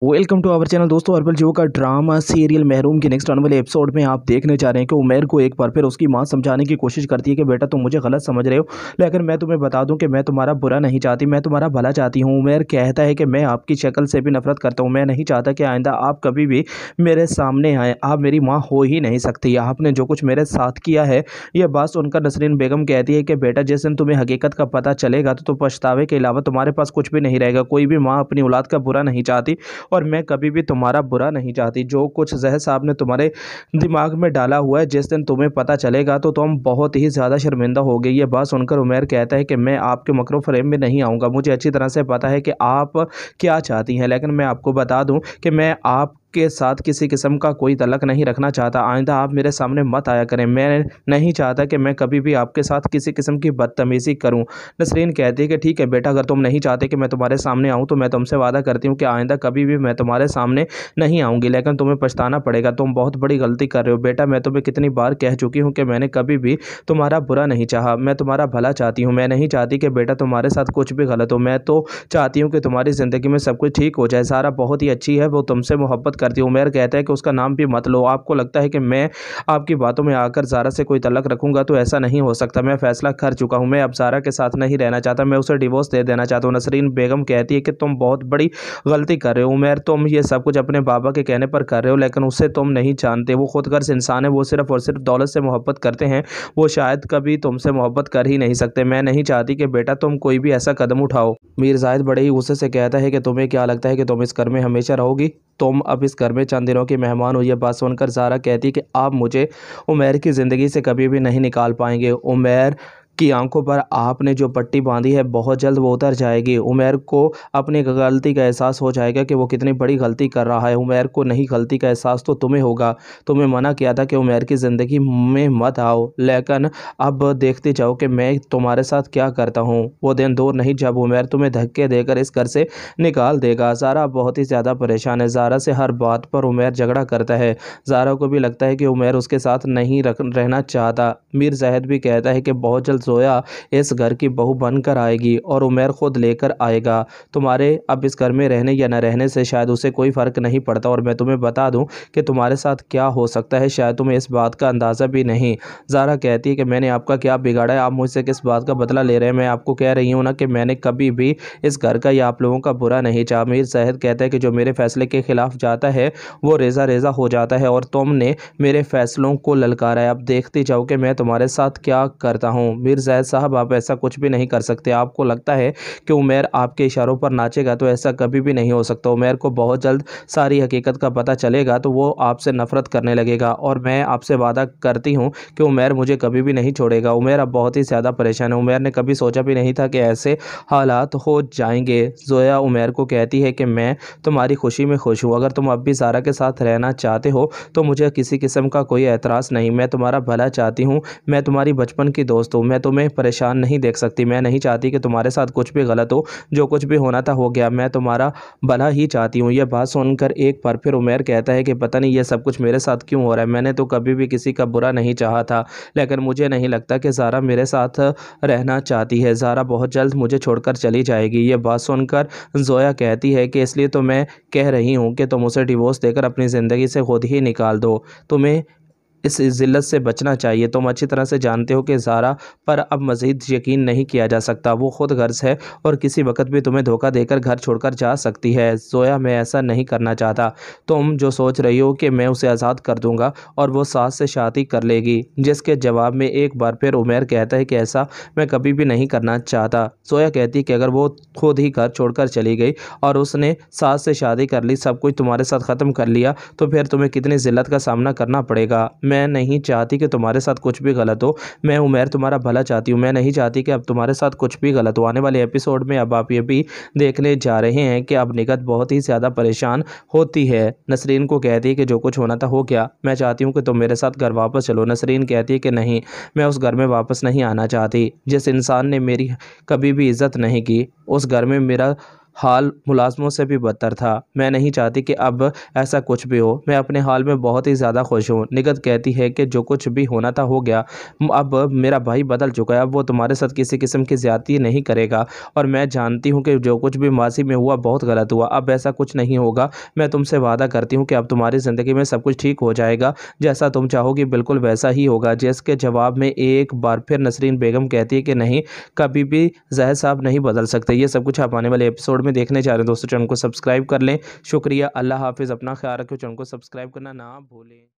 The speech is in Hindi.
वेलकम टू आवर चैनल दोस्तों। हर्बल जियो का ड्रामा सीरियल महरूम के नेक्स्ट आने वाले एपिसोड में आप देखने जा रहे हैं कि उमैर को एक बार फिर उसकी मां समझाने की कोशिश करती है कि बेटा तुम मुझे गलत समझ रहे हो, लेकिन मैं तुम्हें बता दूं कि मैं तुम्हारा बुरा नहीं चाहती, मैं तुम्हारा भला चाहती हूं। उमैर कहता है कि मैं आपकी शक्ल से भी नफरत करता हूं, मैं नहीं चाहता कि आइंदा आप कभी भी मेरे सामने आए, आप मेरी माँ हो ही नहीं सकती। आपने जो कुछ मेरे साथ किया है, यह बात सुनकर नसरीन बेगम कहती है कि बेटा जिस दिन तुम्हें हकीकत का पता चलेगा तो पछतावे के अलावा तुम्हारे पास कुछ भी नहीं रहेगा। कोई भी माँ अपनी औलाद का बुरा नहीं चाहती और मैं कभी भी तुम्हारा बुरा नहीं चाहती। जो कुछ जहर साहब ने तुम्हारे दिमाग में डाला हुआ है, जिस दिन तुम्हें पता चलेगा तो तुम बहुत ही ज़्यादा शर्मिंदा हो गई। ये बात सुनकर उमैर कहता है कि मैं आपके मकरो फ्रेम में नहीं आऊँगा, मुझे अच्छी तरह से पता है कि आप क्या चाहती हैं, लेकिन मैं आपको बता दूं कि मैं आप के साथ किसी किस्म का कोई तलक नहीं रखना चाहता। आइंदा आप मेरे सामने मत आया करें, मैं नहीं चाहता कि मैं कभी भी आपके साथ किसी किस्म की बदतमीज़ी करूं। नसरीन कहती है कि ठीक है बेटा, अगर तुम नहीं चाहते कि मैं तुम्हारे सामने आऊं तो मैं तुमसे वादा करती हूं कि आइंदा कभी भी मैं तुम्हारे सामने नहीं आऊँगी, लेकिन तुम्हें पछताना पड़ेगा। तुम बहुत बड़ी गलती कर रहे हो बेटा, मैं तुम्हें कितनी बार कह चुकी हूँ कि मैंने कभी भी तुम्हारा बुरा नहीं चाहा, मैं तुम्हारा भला चाहती हूँ। मैं नहीं चाहती कि बेटा तुम्हारे साथ कुछ भी गलत हो, मैं तो चाहती हूँ कि तुम्हारी ज़िंदगी में सब कुछ ठीक हो जाए। सारा बहुत ही अच्छी है, वो तुमसे मोहब्बत करती है। उमैर कहता है कि उसका नाम भी मत लो। आपको लगता है कि मैं आपकी बातों में आकर ज़ारा से कोई तलक रखूंगा, तो ऐसा नहीं हो सकता। मैं फैसला कर चुका हूँ, मैं अब ज़ारा के साथ नहीं रहना चाहता, मैं उसे डिवोर्स दे देना चाहता हूँ। नसरीन बेगम कहती है कि तुम बहुत बड़ी गलती कर रहे हो उमैर, तुम ये सब कुछ अपने बाबा के कहने पर कर रहे हो, लेकिन उसे तुम नहीं जानते। वो खुदगर्ज इंसान है, वो सिर्फ और सिर्फ दौलत से मोहब्बत करते हैं, वो शायद कभी तुमसे मोहब्बत कर ही नहीं सकते। मैं नहीं चाहती कि बेटा तुम कोई भी ऐसा कदम उठाओ। मीर जाहिद बड़े ही गुस्से से कहता है कि तुम्हें क्या लगता है कि तुम इस घर में हमेशा रहोगी? तुम अब इस घर में चंद दिनों की मेहमान हो। यह बात सुनकर ज़ारा कहती है कि आप मुझे उमैर की ज़िंदगी से कभी भी नहीं निकाल पाएंगे। उमैर की आंखों पर आपने जो पट्टी बांधी है बहुत जल्द वो उतर जाएगी। उमैर को अपनी गलती का एहसास हो जाएगा कि वो कितनी बड़ी गलती कर रहा है। उमैर को नहीं, गलती का एहसास तो तुम्हें होगा। तुम्हें मना किया था कि उमैर की ज़िंदगी में मत आओ, लेकिन अब देखते जाओ कि मैं तुम्हारे साथ क्या करता हूँ। वो दिन दूर नहीं जब उमैर तुम्हें धक्के देकर इस घर से निकाल देगा। ज़ारा बहुत ही ज़्यादा परेशान है। ज़ारा से हर बात पर उमैर झगड़ा करता है। ज़ारा को भी लगता है कि उमैर उसके साथ नहीं रहना चाहता। मीर जाहिद भी कहता है कि बहुत जल्द जोया इस घर की बहू बनकर आएगी और उमैर खुद लेकर आएगा। तुम्हारे अब इस घर में रहने या न रहने से शायद उसे कोई फ़र्क नहीं पड़ता, और मैं तुम्हें बता दूं कि तुम्हारे साथ क्या हो सकता है शायद तुम्हें इस बात का अंदाज़ा भी नहीं। ज़ारा कहती है कि मैंने आपका क्या बिगाड़ा है, आप मुझसे किस बात का बदला ले रहे हैं? मैं आपको कह रही हूँ ना कि मैंने कभी भी इस घर का या आप लोगों का बुरा नहीं चाहा। मीर जाहिद कहता है कि जो मेरे फैसले के खिलाफ जाता है वो रेज़ा रेज़ा हो जाता है, और तुमने मेरे फैसलों को ललकारा है। अब देखते जाओ कि मैं तुम्हारे साथ क्या करता हूँ। मीर जाहिद साहब, आप ऐसा कुछ भी नहीं कर सकते। आपको लगता है कि उमैर आपके इशारों पर नाचेगा, तो ऐसा कभी भी नहीं हो सकता। उमैर को बहुत जल्द सारी हकीकत का पता चलेगा तो वो आपसे नफरत करने लगेगा, और मैं आपसे वादा करती हूँ कि उमैर मुझे कभी भी नहीं छोड़ेगा। उमैर अब बहुत ही ज़्यादा परेशान है। उमैर ने कभी सोचा भी नहीं था कि ऐसे हालात हो जाएंगे। जोया उमैर को कहती है कि मैं तुम्हारी खुशी में खुश हूँ, अगर तुम अब भी ज़ारा के साथ रहना चाहते हो तो मुझे किसी किस्म का कोई एतराज़ नहीं। मैं तुम्हारा भला चाहती हूँ, मैं तुम्हारी बचपन की दोस्त हूँ, मैं तुम्हें परेशान नहीं देख सकती। मैं नहीं चाहती कि तुम्हारे साथ कुछ भी गलत हो, जो कुछ भी होना था हो गया, मैं तुम्हारा भला ही चाहती हूँ। यह बात सुनकर एक बार फिर उमैर कहता है कि पता नहीं ये सब कुछ मेरे साथ क्यों हो रहा है, मैंने तो कभी भी किसी का बुरा नहीं चाहा था, लेकिन मुझे नहीं लगता कि ज़ारा मेरे साथ रहना चाहती है। ज़ारा बहुत जल्द मुझे छोड़कर चली जाएगी। ये बात सुनकर जोया कहती है कि इसलिए तो मैं कह रही हूँ कि तुम उसे डिवोर्स देकर अपनी ज़िंदगी से खुद ही निकाल दो। तुम्हें इस ज़िल्लत से बचना चाहिए। तुम अच्छी तरह से जानते हो कि ज़ारा पर अब मज़ीद यकीन नहीं किया जा सकता। वो खुद गर्ज है और किसी वक्त भी तुम्हें धोखा देकर घर छोड़कर जा सकती है। जोया, मैं ऐसा नहीं करना चाहता। तुम जो सोच रही हो कि मैं उसे आज़ाद कर दूंगा और वो सास से शादी कर लेगी, जिसके जवाब में एक बार फिर उमैर कहता है कि ऐसा मैं कभी भी नहीं करना चाहता। जोया कहती है कि अगर वो खुद ही घर छोड़कर चली गई और उसने सास से शादी कर ली, सब कुछ तुम्हारे साथ ख़त्म कर लिया, तो फिर तुम्हें कितनी ज़िल्लत का सामना करना पड़ेगा। मैं नहीं चाहती कि तुम्हारे साथ कुछ भी गलत हो। मैं उमैर तुम्हारा भला चाहती हूँ, मैं नहीं चाहती कि अब तुम्हारे साथ कुछ भी गलत हो। आने वाले एपिसोड में अब आप ये भी देखने जा रहे हैं कि अब निगत बहुत ही ज़्यादा परेशान होती है। नसरीन को कहती है कि जो कुछ होना था हो गया, मैं चाहती हूँ कि तुम मेरे साथ घर वापस चलो। नसरीन कहती है कि नहीं, मैं उस घर में वापस नहीं आना चाहती। जिस इंसान ने मेरी कभी भी इज्जत नहीं की, उस घर में मेरा हाल मुलाज़मों से भी बदतर था। मैं नहीं चाहती कि अब ऐसा कुछ भी हो। मैं अपने हाल में बहुत ही ज़्यादा खुश हूँ। निगत कहती है कि जो कुछ भी होना था हो गया। अब मेरा भाई बदल चुका है। अब वो तुम्हारे साथ किसी किस्म की ज़्यादती नहीं करेगा और मैं जानती हूँ कि जो कुछ भी माज़ी में हुआ बहुत गलत हुआ। अब ऐसा कुछ नहीं होगा। मैं तुमसे वादा करती हूँ कि अब तुम्हारी ज़िंदगी में सब कुछ ठीक हो जाएगा। जैसा तुम चाहोगी बिल्कुल वैसा ही होगा। जिसके जवाब में एक बार फिर नसरीन बेगम कहती है कि नहीं, कभी भी ज़ाहिद साहब नहीं बदल सकते। ये सब कुछ आप आने वाले एपिसोड में देखने जा रहे हैं दोस्तों। चैनल को सब्सक्राइब कर लें। शुक्रिया, अल्लाह हाफ़िज़, अपना ख्याल रखें। चैनल को सब्सक्राइब करना ना भूलें।